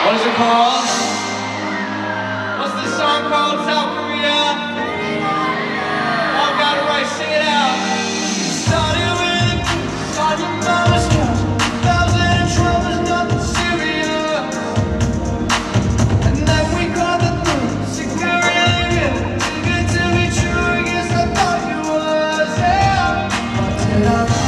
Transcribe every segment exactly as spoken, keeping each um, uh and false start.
What is it called? What's this song called? South Korea? Oh, got it right, sing it out. Started with a kiss on your mama's couch. Thousand and troubles, nothing serious. And then we caught the thrill. Sick of really real. Too good to be true, I guess I thought you was. Yeah. What did I wrong?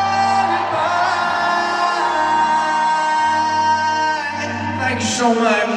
So much.